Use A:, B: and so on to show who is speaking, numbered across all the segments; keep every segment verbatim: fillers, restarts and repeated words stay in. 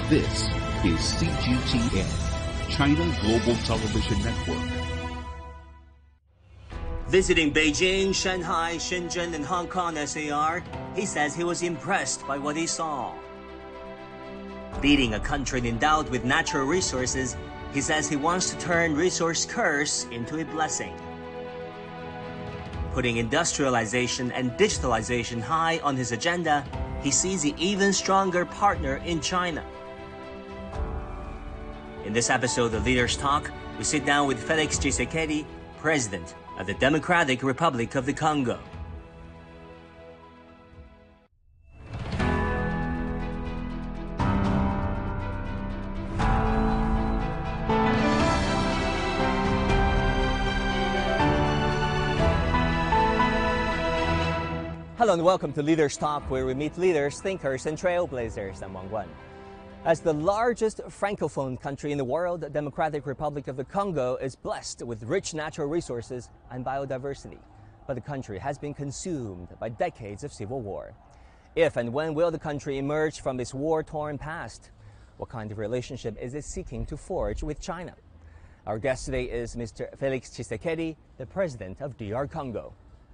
A: This is C G T N, China Global Television Network.
B: Visiting Beijing, Shanghai, Shenzhen, and Hong Kong S A R, he says he was impressed by what he saw. Leading a country endowed with natural resources, he says he wants to turn resource curse into a blessing. Putting industrialization and digitalization high on his agenda, he sees an even stronger partner in China. In this episode of Leaders Talk, we sit down with Felix Tshisekedi, President of the Democratic Republic of the Congo. Hello and welcome to Leaders Talk, where we meet leaders, thinkers, and trailblazers. I'm Wang Wen. As the largest francophone country in the world, the Democratic Republic of the Congo is blessed with rich natural resources and biodiversity. But the country has been consumed by decades of civil war. If and when will the country emerge from its war-torn past? What kind of relationship is it seeking to forge with China? Our guest today is Mister Felix Tshisekedi, the President of D R Congo.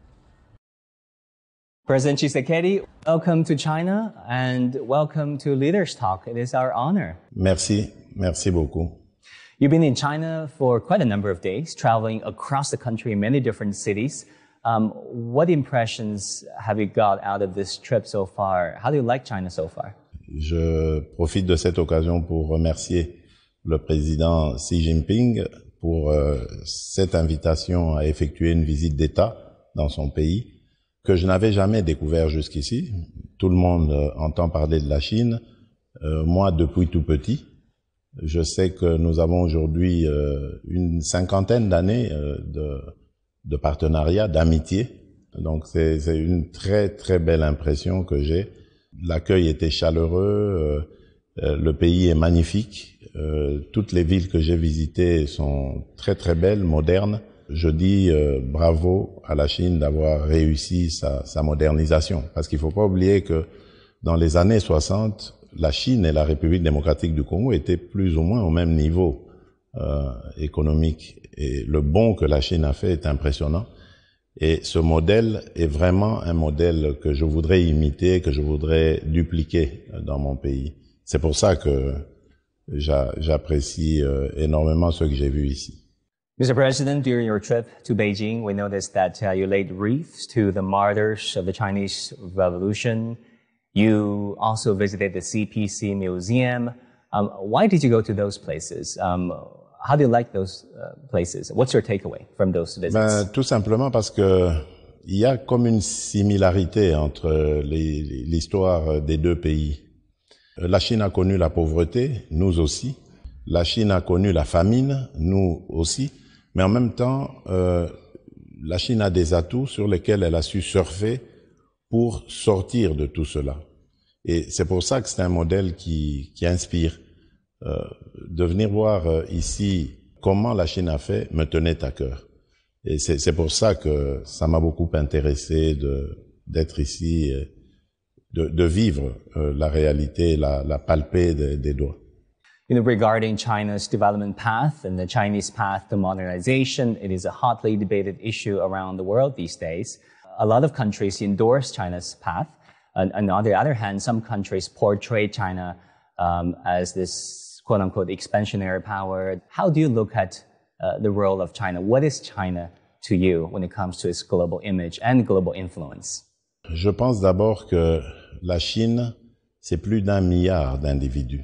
B: President Tshisekedi, welcome to China and welcome to Leaders Talk. It is our honor.
C: Merci. Merci beaucoup.
B: You've been in China for quite a number of days, traveling across the country in many different cities. Um, what impressions have you got out of this trip so far? How do you like China so far?
C: Je profite de cette occasion pour remercier le président Xi Jinping pour euh, cette invitation à effectuer une visite d'État dans son pays, que je n'avais jamais découvert jusqu'ici. Tout le monde euh, entend parler de la Chine. Euh, moi, depuis tout petit, je sais que nous avons aujourd'hui euh, une cinquantaine d'années euh, de, de partenariat, d'amitié. Donc, c'est, c'est une très, très belle impression que j'ai. L'accueil était chaleureux, euh, euh, le pays est magnifique. Euh, toutes les villes que j'ai visitées sont très, très belles, modernes. Je dis euh, bravo à la Chine d'avoir réussi sa, sa modernisation. Parce qu'il ne faut pas oublier que dans les années soixante, la Chine et la République démocratique du Congo étaient plus ou moins au même niveau euh, économique. Et le bond que la Chine a fait est impressionnant. Et ce modèle est vraiment un modèle que je voudrais imiter, que je voudrais dupliquer dans mon pays. C'est pour ça que j'a, j'apprécie euh, énormément ce que j'ai vu ici.
B: Mister President, during your trip to Beijing, we noticed that uh, you laid wreaths to the martyrs of the Chinese Revolution. You also visited the C P C Museum. Um, why did you go to those places? Um, how do you like those uh, places? What's your takeaway from those visits?
C: Ben, tout simplement parce que il y a comme une similarité entre les, l'histoire des deux pays. La Chine a connu la pauvreté, nous aussi. La Chine a connu la famine, nous aussi. Mais en même temps, euh, la Chine a des atouts sur lesquels elle a su surfer pour sortir de tout cela. Et c'est pour ça que c'est un modèle qui, qui inspire. Euh, de venir voir euh, ici comment la Chine a fait me tenait à cœur. Et c'est, c'est pour ça que ça m'a beaucoup intéressé de, d'être ici, de, de vivre euh, la réalité, la, la palper des, des doigts.
B: You know, regarding China's development path and the Chinese path to modernization, it is a hotly debated issue around the world these days. A lot of countries endorse China's path. And, and on the other hand, some countries portray China um, as this quote-unquote expansionary power. How do you look at uh, the role of China? What is China to you when it comes to its global image and global influence?
C: Je pense d'abord que la Chine, c'est plus d'un milliard d'individus.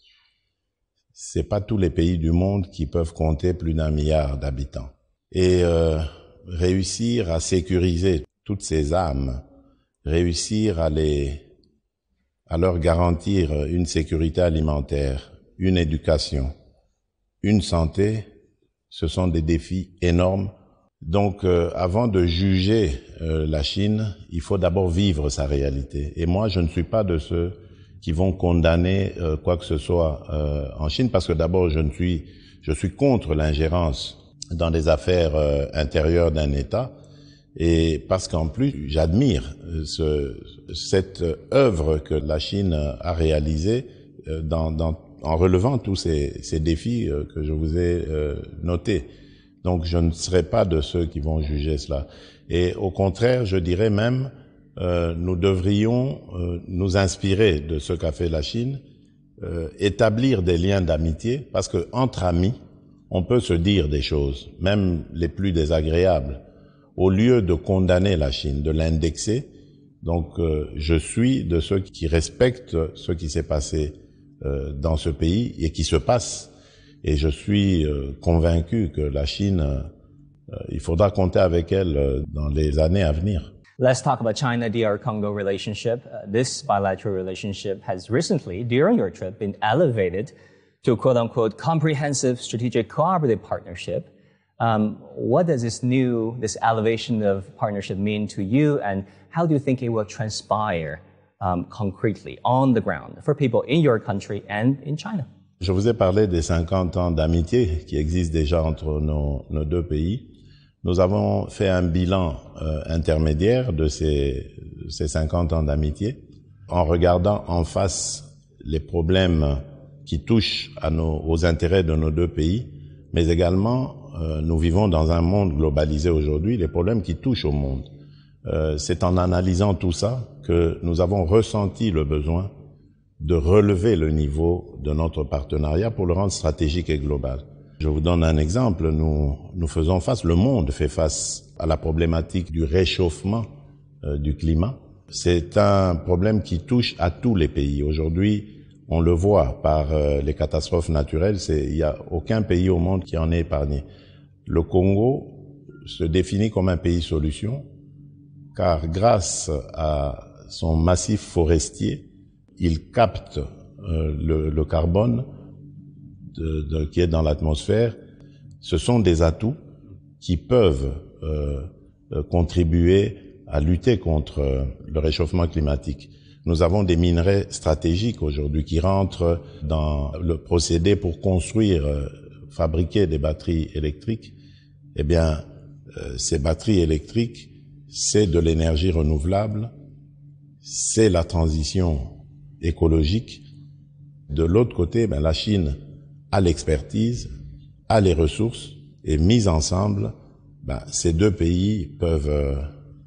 C: C'est pas tous les pays du monde qui peuvent compter plus d'un milliard d'habitants. Et euh, réussir à sécuriser toutes ces âmes, réussir à les, à leur garantir une sécurité alimentaire, une éducation, une santé, ce sont des défis énormes. Donc, euh, avant de juger euh, la Chine, il faut d'abord vivre sa réalité. Et moi, je ne suis pas de ceux qui vont condamner euh, quoi que ce soit euh, en Chine, parce que d'abord, je ne suis, je suis contre l'ingérence dans les affaires euh, intérieures d'un État, et parce qu'en plus, j'admire ce, cette œuvre que la Chine a réalisée euh, dans, dans en relevant tous ces, ces défis euh, que je vous ai euh, notés. Donc je ne serai pas de ceux qui vont juger cela. Et au contraire, je dirais même, euh, nous devrions euh, nous inspirer de ce qu'a fait la Chine, euh, établir des liens d'amitié, parce que entre amis, on peut se dire des choses, même les plus désagréables, au lieu de condamner la Chine, de l'indexer. Donc euh, je suis de ceux qui respectent ce qui s'est passé euh, dans ce pays et qui se passe. Et je suis euh, convaincu que la Chine, euh, il faudra compter avec elle euh, dans les années à venir.
B: Let's talk about China-D R Congo relationship. Uh, this bilateral relationship has recently, during your trip, been elevated to a quote-unquote comprehensive strategic cooperative partnership. Um, what does this new, this elevation of partnership mean to you, and how do you think it will transpire um, concretely on the ground for people in your country and in China?
C: Je vous ai parlé des cinquante ans d'amitié qui existent déjà entre nos, nos deux pays. Nous avons fait un bilan euh, intermédiaire de ces, ces cinquante ans d'amitié en regardant en face les problèmes qui touchent à nos, aux intérêts de nos deux pays, mais également euh, nous vivons dans un monde globalisé aujourd'hui, les problèmes qui touchent au monde. Euh, c'est en analysant tout ça que nous avons ressenti le besoin de relever le niveau de notre partenariat pour le rendre stratégique et global. Je vous donne un exemple, nous, nous faisons face, le monde fait face à la problématique du réchauffement euh, du climat. C'est un problème qui touche à tous les pays. Aujourd'hui, on le voit par euh, les catastrophes naturelles, c'est, il n'y a aucun pays au monde qui en est épargné. Le Congo se définit comme un pays solution, car grâce à son massif forestier, il capte euh, le, le carbone de, de, qui est dans l'atmosphère. Ce sont des atouts qui peuvent euh, euh, contribuer à lutter contre euh, le réchauffement climatique. Nous avons des minerais stratégiques aujourd'hui qui rentrent dans le procédé pour construire, euh, fabriquer des batteries électriques. Eh bien, euh, ces batteries électriques, c'est de l'énergie renouvelable, c'est la transition écologique. De l'autre côté, ben, la Chine a l'expertise, a les ressources, et mis ensemble, ben, ces deux pays peuvent euh,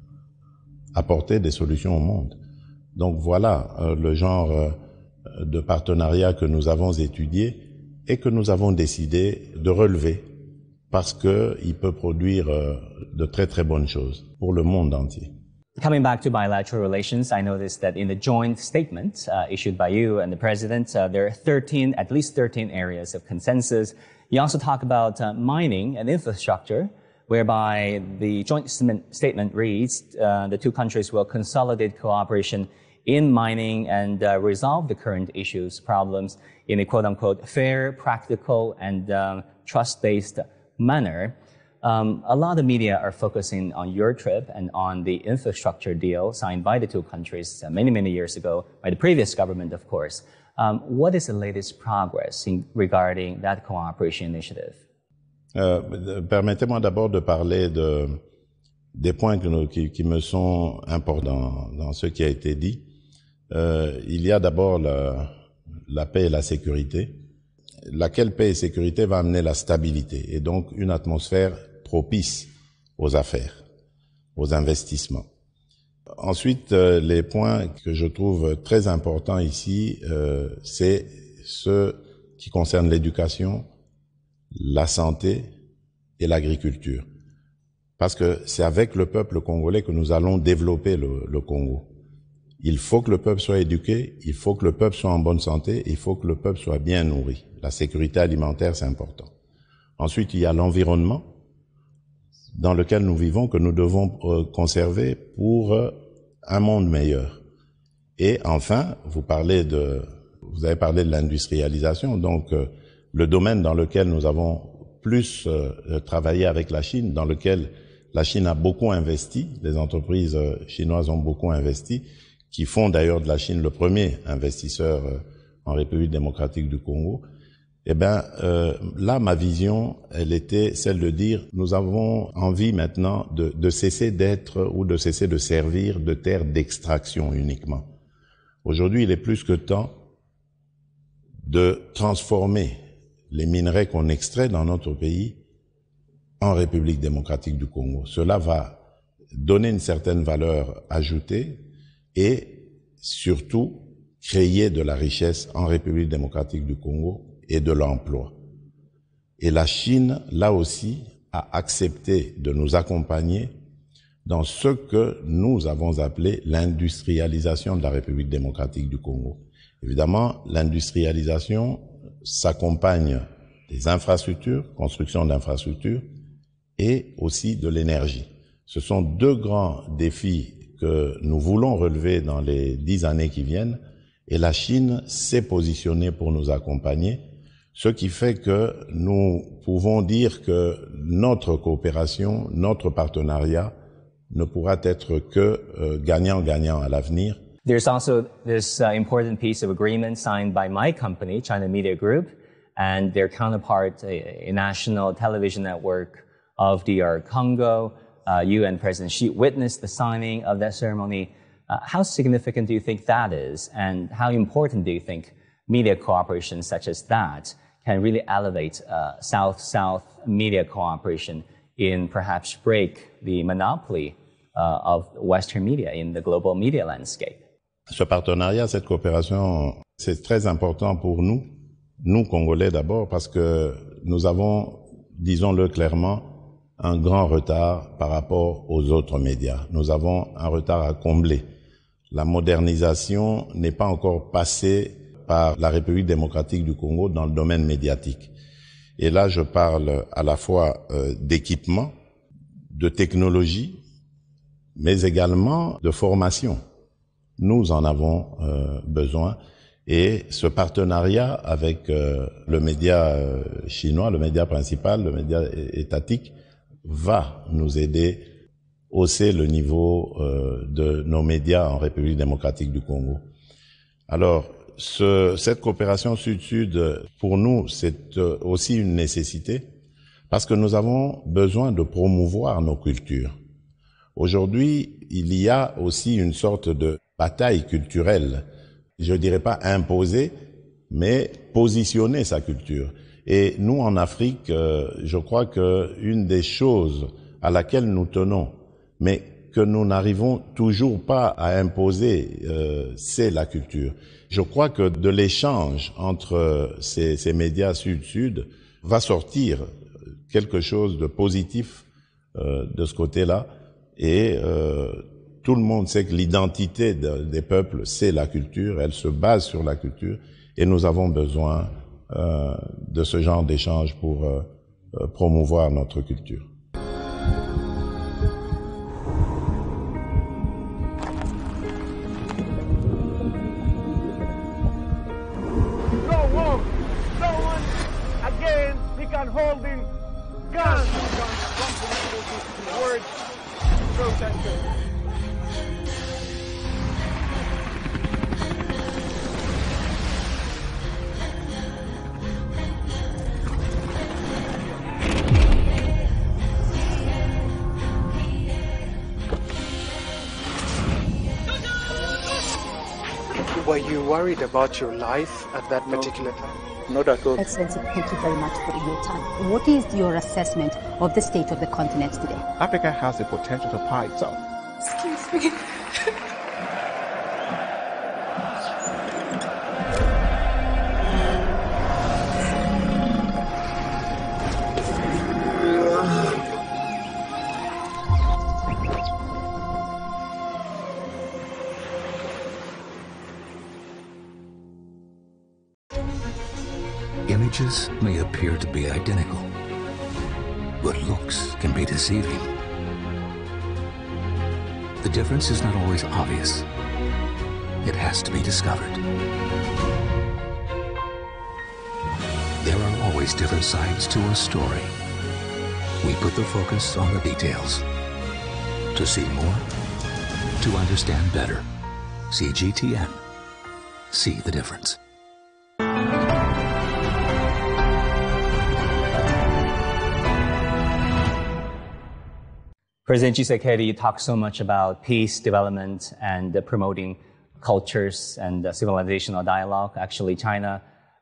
C: apporter des solutions au monde. Donc voilà euh, le genre euh, de partenariat que nous avons étudié et que nous avons décidé de relever parce que il peut produire euh, de très très bonnes choses pour le monde entier.
B: Coming back to bilateral relations, I noticed that in the joint statement uh, issued by you and the president, uh, there are thirteen, at least thirteen areas of consensus. You also talk about uh, mining and infrastructure, whereby the joint statement reads, uh, the two countries will consolidate cooperation in mining and uh, resolve the current issues, problems in a quote-unquote fair, practical, and uh, trust-based manner. Um, a lot of media are focusing on your trip and on the infrastructure deal signed by the two countries uh, many, many years ago by the previous government, of course. Um, what is the latest progress in, regarding that cooperation initiative?
C: Euh, permettez-moi d'abord de parler de, des points que nous, qui, qui me sont importants dans, dans ce qui a été dit. Euh, il y a d'abord la, la paix et la sécurité. Laquelle paix et sécurité va amener la stabilité et donc une atmosphère propice aux affaires, aux investissements. Ensuite, euh, les points que je trouve très importants ici, euh, c'est ceux qui concernent l'éducation, la santé et l'agriculture. Parce que c'est avec le peuple congolais que nous allons développer le, le Congo. Il faut que le peuple soit éduqué, il faut que le peuple soit en bonne santé, il faut que le peuple soit bien nourri. La sécurité alimentaire, c'est important. Ensuite, il y a l'environnement dans lequel nous vivons que nous devons euh, conserver pour euh, un monde meilleur. Et enfin, vous parlez de, vous avez parlé de l'industrialisation, donc euh, le domaine dans lequel nous avons plus euh, travaillé avec la Chine, dans lequel la Chine a beaucoup investi, les entreprises euh, chinoises ont beaucoup investi, qui font d'ailleurs de la Chine le premier investisseur euh, en République démocratique du Congo. Eh bien, euh, là, ma vision, elle était celle de dire, nous avons envie maintenant de, de cesser d'être ou de cesser de servir de terre d'extraction uniquement. Aujourd'hui, il est plus que temps de transformer les minerais qu'on extrait dans notre pays en République démocratique du Congo. Cela va donner une certaine valeur ajoutée et surtout créer de la richesse en République démocratique du Congo et de l'emploi. Et la Chine, là aussi, a accepté de nous accompagner dans ce que nous avons appelé l'industrialisation de la République démocratique du Congo. Évidemment, l'industrialisation s'accompagne des infrastructures, construction d'infrastructures, et aussi de l'énergie. Ce sont deux grands défis que nous voulons relever dans les dix années qui viennent, et la Chine s'est positionnée pour nous accompagner, ce qui fait que nous pouvons dire que notre coopération, notre partenariat ne pourra être que euh, gagnant-gagnant à l'avenir.
B: There's also this uh, important piece of agreement signed by my company, China Media Group, and their counterpart, a, a national television network of D R Congo. Uh, you and President Xi witnessed the signing of that ceremony. Uh, how significant do you think that is, and how important do you think media cooperation such as that can really elevate uh, South-South media cooperation in perhaps break the monopoly uh, of Western media in the global media landscape?
C: Ce partenariat, cette coopération, c'est très important pour nous, nous Congolais d'abord, parce que nous avons, disons-le clairement, un grand retard par rapport aux autres médias. Nous avons un retard à combler. La modernisation n'est pas encore passée par la République démocratique du Congo dans le domaine médiatique. Et là, je parle à la fois euh, d'équipement, de technologie, mais également de formation. Nous en avons euh, besoin. Et ce partenariat avec euh, le média euh, chinois, le média principal, le média étatique, va nous aider à hausser le niveau euh, de nos médias en République démocratique du Congo. Alors, ce, cette coopération sud-sud, pour nous, c'est aussi une nécessité parce que nous avons besoin de promouvoir nos cultures. Aujourd'hui, il y a aussi une sorte de bataille culturelle, je dirais pas imposer, mais positionner sa culture. Et nous, en Afrique, euh, je crois que une des choses à laquelle nous tenons, mais que nous n'arrivons toujours pas à imposer, euh, c'est la culture. Je crois que de l'échange entre ces, ces médias sud-sud va sortir quelque chose de positif euh, de ce côté-là. Et euh, tout le monde sait que l'identité de, des peuples, c'est la culture, elle se base sur la culture, et nous avons besoin euh, de ce genre d'échange pour euh, promouvoir notre culture.
D: Holding guns, words, protesters.
E: Were you worried about your life at that particular time?
D: Not at all.
F: Excellency, thank you very much for your time. What is your assessment of the state of the continent today?
D: Africa has the potential to power itself.
F: Excuse me.
G: Images may appear to be identical, but looks can be deceiving. The difference is not always obvious. It has to be discovered. There are always different sides to a story. We put the focus on the details. To see more, to understand better. C G T N. See the difference.
B: President Tshisekedi talks so much about peace, development, and uh, promoting cultures and uh, civilizational dialogue. Actually, China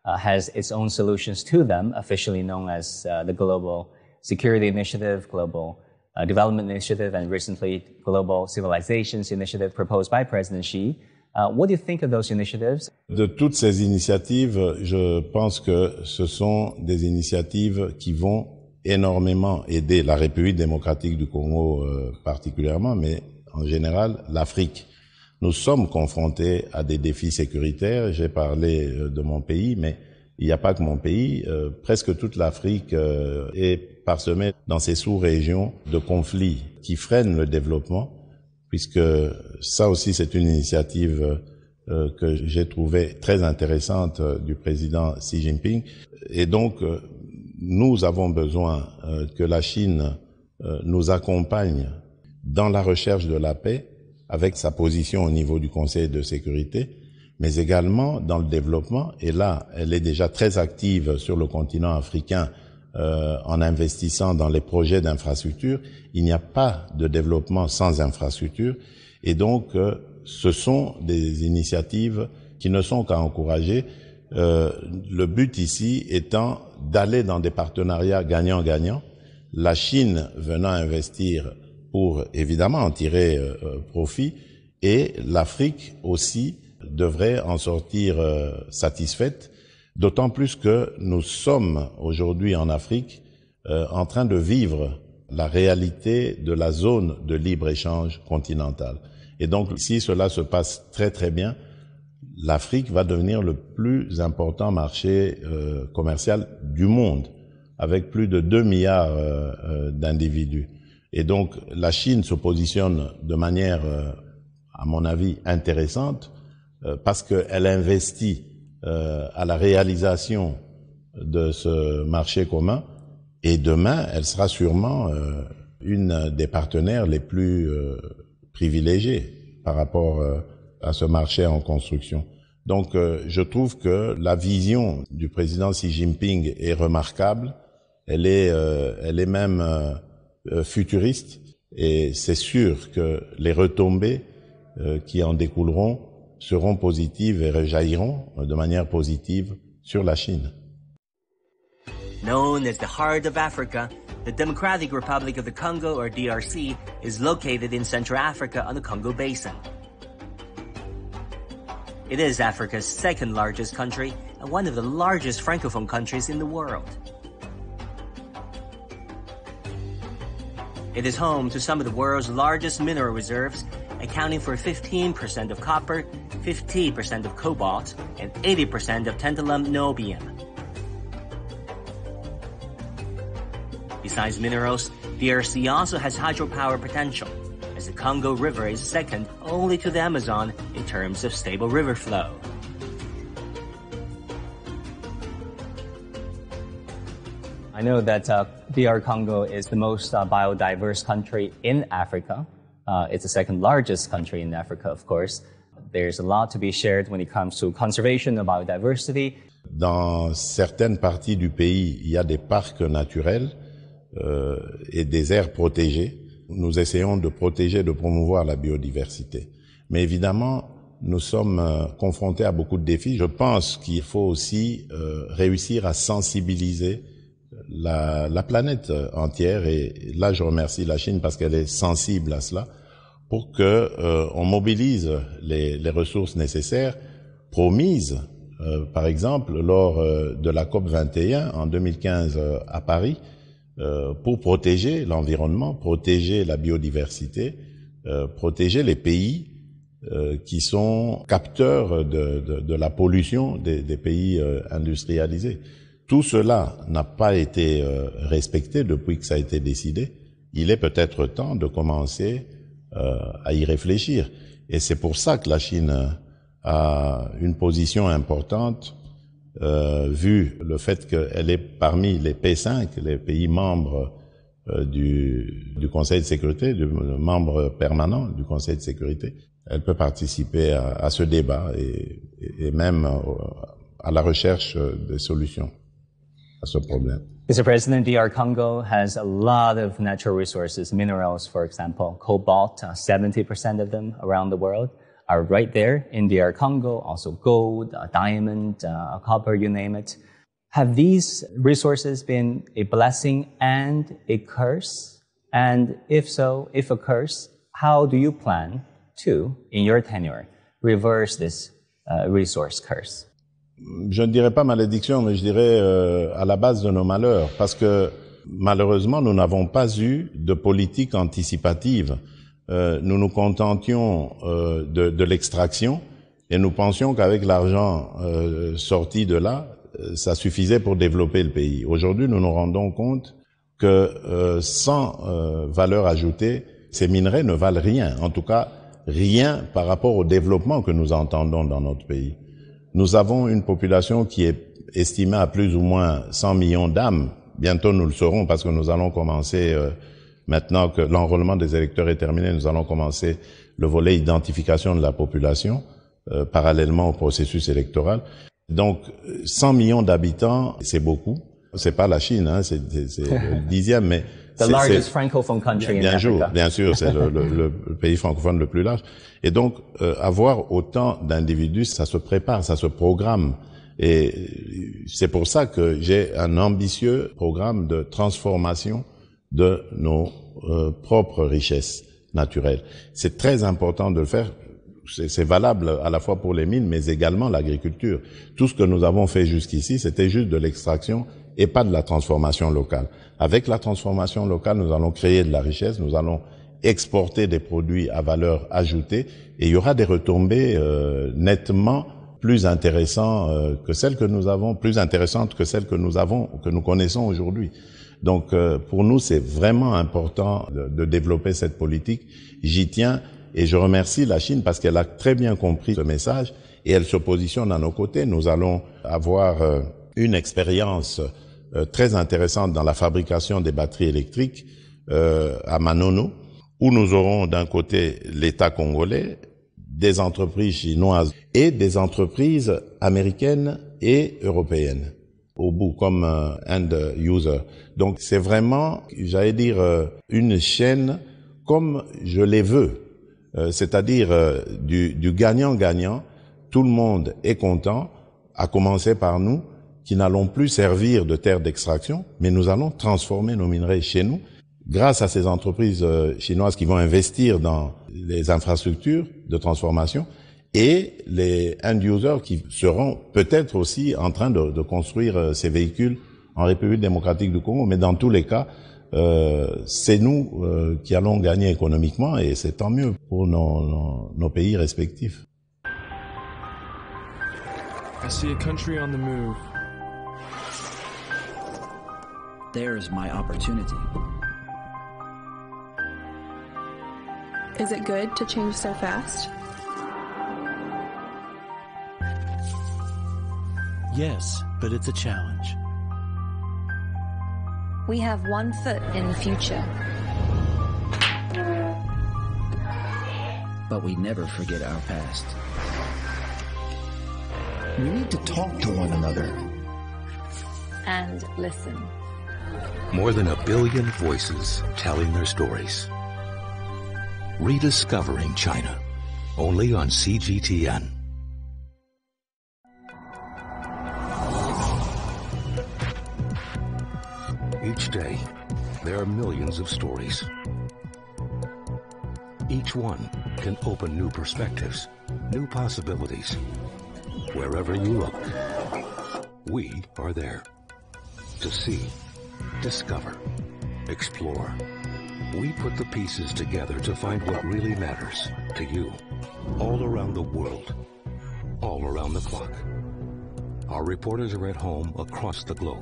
B: uh, has its own solutions to them, officially known as uh, the Global Security Initiative, Global uh, Development Initiative, and recently Global Civilizations Initiative proposed by President Xi. Uh, what do you think of those initiatives?
C: De toutes ces initiatives, je pense que ce sont des initiatives qui vont énormément aider la République démocratique du Congo euh, particulièrement, mais en général l'Afrique. Nous sommes confrontés à des défis sécuritaires. J'ai parlé euh, de mon pays, mais il n'y a pas que mon pays. Euh, presque toute l'Afrique euh, est parsemée dans ces sous-régions de conflits qui freinent le développement, puisque ça aussi c'est une initiative euh, que j'ai trouvée très intéressante euh, du président Xi Jinping. Et donc, euh, nous avons besoin euh, que la Chine euh, nous accompagne dans la recherche de la paix, avec sa position au niveau du Conseil de sécurité, mais également dans le développement. Et là, elle est déjà très active sur le continent africain euh, en investissant dans les projets d'infrastructure. Il n'y a pas de développement sans infrastructure. Et donc, euh, ce sont des initiatives qui ne sont qu'à encourager. Euh, le but ici étant d'aller dans des partenariats gagnant-gagnant. La Chine venant investir pour évidemment en tirer euh, profit, et l'Afrique aussi devrait en sortir euh, satisfaite, d'autant plus que nous sommes aujourd'hui en Afrique euh, en train de vivre la réalité de la zone de libre-échange continentale. Et donc, si cela se passe très très bien, l'Afrique va devenir le plus important marché euh, commercial du monde, avec plus de deux milliards euh, euh, d'individus. Et donc, la Chine se positionne de manière, euh, à mon avis, intéressante, euh, parce qu'elle investit euh, à la réalisation de ce marché commun, et demain, elle sera sûrement euh, une des partenaires les plus euh, privilégiés par rapport euh, à ce marché en construction. Donc, euh, je trouve que la vision du président Xi Jinping est remarquable. Elle est, euh, elle est même euh, futuriste, et c'est sûr que les retombées euh, qui en découleront seront positives et rejailliront de manière positive sur la Chine.
B: Known as the heart of Africa, the Democratic Republic of the Congo, or D R C, is located in Central Africa on the Congo Basin. It is Africa's second largest country and one of the largest Francophone countries in the world. It is home to some of the world's largest mineral reserves, accounting for fifteen percent of copper, fifty percent of cobalt, and eighty percent of tantalum niobium. Besides minerals, D R C also has hydropower potential, as the Congo River is second only to the Amazon in terms of stable river flow. I know that uh, D R Congo is the most uh, biodiverse country in Africa. Uh, it's the second largest country in Africa, of course. There's a lot to be shared when it comes to conservation of biodiversity.
C: Dans certaines parties du pays, il y a des parcs naturels euh, et des aires protégées. Nous essayons de protéger, de promouvoir la biodiversité. Mais évidemment, nous sommes euh, confrontés à beaucoup de défis. Je pense qu'il faut aussi euh, réussir à sensibiliser La, la planète entière, et là je remercie la Chine parce qu'elle est sensible à cela, pour que euh, on mobilise les, les ressources nécessaires promises, euh, par exemple lors euh, de la COP vingt et un en deux mille quinze euh, à Paris, euh, pour protéger l'environnement, protéger la biodiversité, euh, protéger les pays euh, qui sont capteurs de, de, de la pollution des, des pays euh, industrialisés. Tout cela n'a pas été euh, respecté depuis que ça a été décidé. Il est peut-être temps de commencer euh, à y réfléchir. Et c'est pour ça que la Chine a une position importante, euh, vu le fait qu'elle est parmi les P cinq, les pays membres euh, du, du Conseil de sécurité, du membre permanent du Conseil de sécurité. Elle peut participer à, à ce débat et, et même à la recherche de solutions à ce problème.
B: Mister President, D R Congo has a lot of natural resources, minerals, for example, cobalt, uh, seventy percent of them around the world. are right there in D R Congo, also gold, uh, diamond, uh, copper, you name it. Have these resources been a blessing and a curse? And if so, if a curse, how do you plan to, in your tenure, reverse this uh, resource curse?
C: Je ne dirais pas malédiction, mais je dirais euh, à la base de nos malheurs, parce que malheureusement, nous n'avons pas eu de politique anticipative. Euh, nous nous contentions euh, de, de l'extraction et nous pensions qu'avec l'argent euh, sorti de là, euh, ça suffisait pour développer le pays. Aujourd'hui, nous nous rendons compte que euh, sans euh, valeur ajoutée, ces minerais ne valent rien, en tout cas rien par rapport au développement que nous entendons dans notre pays. Nous avons une population qui est estimée à plus ou moins cent millions d'âmes. Bientôt nous le saurons parce que nous allons commencer, euh, maintenant que l'enrôlement des électeurs est terminé, nous allons commencer le volet identification de la population, euh, parallèlement au processus électoral. Donc cent millions d'habitants, c'est beaucoup. C'est pas la Chine, hein, c'est, c'est, c'est le dixième, mais
B: The
C: c'est,
B: largest
C: c'est,
B: francophone country
C: bien
B: in
C: sûr,
B: Africa.
C: bien sûr, c'est le, le, le pays francophone le plus large. Et donc, euh, avoir autant d'individus, ça se prépare, ça se programme. Et c'est pour ça que j'ai un ambitieux programme de transformation de nos euh, propres richesses naturelles. C'est très important de le faire. C'est, c'est valable à la fois pour les mines, mais également l'agriculture. Tout ce que nous avons fait jusqu'ici, c'était juste de l'extraction et pas de la transformation locale. Avec la transformation locale, nous allons créer de la richesse, nous allons exporter des produits à valeur ajoutée et il y aura des retombées euh, nettement plus intéressantes euh, que celles que nous avons, plus intéressantes que celles que nous avons, que nous connaissons aujourd'hui. Donc euh, pour nous, c'est vraiment important de, de développer cette politique. J'y tiens et je remercie la Chine parce qu'elle a très bien compris ce message et elle se positionne à nos côtés. Nous allons avoir euh, une expérience Euh, très intéressante dans la fabrication des batteries électriques euh, à Manono, où nous aurons d'un côté l'État congolais, des entreprises chinoises et des entreprises américaines et européennes au bout comme euh, end user. Donc c'est vraiment, j'allais dire, euh, une chaîne comme je les veux, euh, c'est-à-dire euh, du, du gagnant-gagnant. Tout le monde est content, à commencer par nous, qui n'allons plus servir de terre d'extraction, mais nous allons transformer nos minerais chez nous grâce à ces entreprises euh, chinoises qui vont investir dans les infrastructures de transformation et les end-users qui seront peut-être aussi en train de, de construire euh, ces véhicules en République démocratique du Congo. Mais dans tous les cas, euh, c'est nous euh, qui allons gagner économiquement et c'est tant mieux pour nos, nos, nos pays respectifs.
H: I see a country on the move.
I: There's my opportunity.
J: Is it good to change so fast?
K: Yes, but it's a challenge.
L: We have one foot in the future.
I: But we never forget our past.
K: We need to talk to one another.
L: And listen.
G: More than a billion voices telling their stories. Rediscovering China, only on C G T N. Each day, there are millions of stories. Each one can open new perspectives, new possibilities. Wherever you look, we are there. To see, discover, explore. We put the pieces together to find what really matters to you, all around the world, all around the clock. Our reporters are at home across the globe.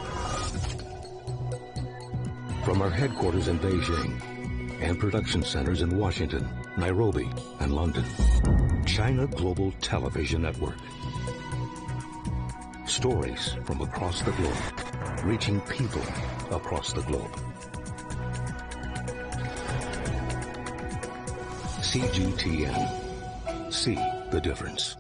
G: From our headquarters in Beijing and production centers in Washington, Nairobi, and London, China Global Television Network. Stories from across the globe, reaching people across the globe. C G T N. See the difference.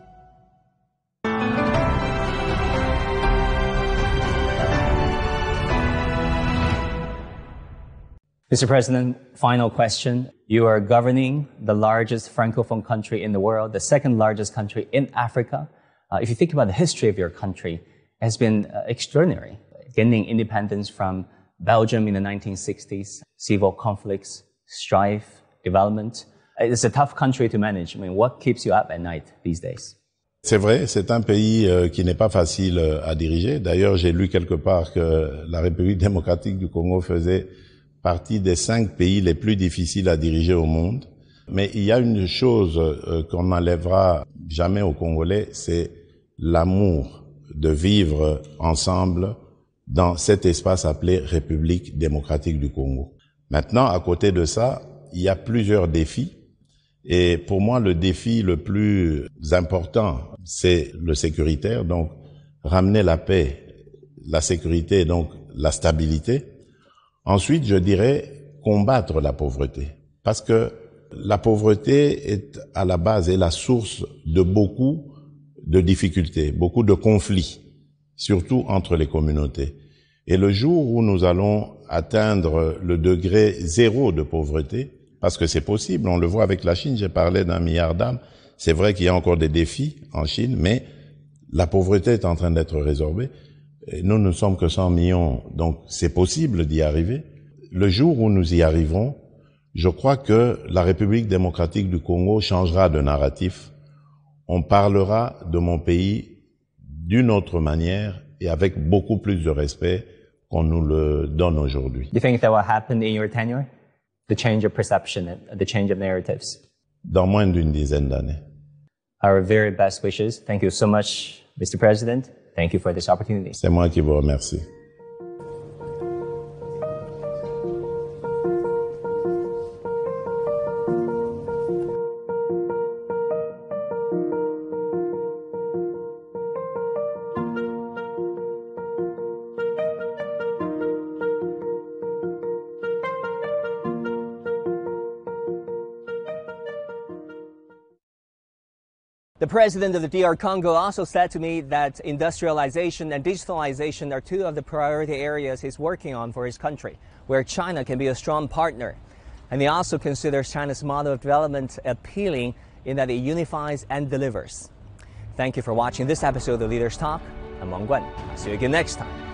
B: Mister President, final question. You are governing the largest Francophone country in the world, the second largest country in Africa. Uh, if you think about the history of your country, it has been uh, extraordinary. Gaining independence from Belgium in the nineteen sixties, civil conflicts, strife, development. It's a tough country to manage. I mean, what keeps you up at night these days?
C: C'est vrai, c'est un pays euh, qui n'est pas facile euh, à diriger. D'ailleurs, j'ai lu quelque part que la République démocratique du Congo faisait partie des cinq pays les plus difficiles à diriger au monde. Mais il y a une chose euh, qu'on n'enlèvera jamais aux Congolais, c'est l'amour de vivre ensemble dans cet espace appelé République démocratique du Congo. Maintenant, à côté de ça, il y a plusieurs défis. Et pour moi, le défi le plus important, c'est le sécuritaire, donc ramener la paix, la sécurité, donc la stabilité. Ensuite, je dirais combattre la pauvreté, parce que la pauvreté est à la base et la source de beaucoup de difficultés, beaucoup de conflits, surtout entre les communautés. Et le jour où nous allons atteindre le degré zéro de pauvreté, parce que c'est possible, on le voit avec la Chine, j'ai parlé d'un milliard d'âmes, c'est vrai qu'il y a encore des défis en Chine, mais la pauvreté est en train d'être résorbée. Et nous ne sommes que cent millions, donc c'est possible d'y arriver. Le jour où nous y arriverons, je crois que la République démocratique du Congo changera de narratif. On parlera de mon pays d'une autre manière et avec beaucoup plus de respect qu'on nous le donne aujourd'hui.
B: Do you think that will happen in your tenure? The change of perception, the change of narratives?
C: Dans moins d'une dizaine d'années.
B: Our very best wishes. Thank you so much, Mister President. Thank you for this opportunity.
C: C'est moi qui vous remercie.
B: The president of the D R Congo also said to me that industrialization and digitalization are two of the priority areas he's working on for his country, where China can be a strong partner. And he also considers China's model of development appealing in that it unifies and delivers. Thank you for watching this episode of Leaders Talk. I'm Wang Guan. See you again next time.